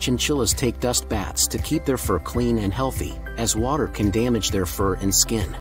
chinchillas take dust baths to keep their fur clean and healthy, as water can damage their fur and skin.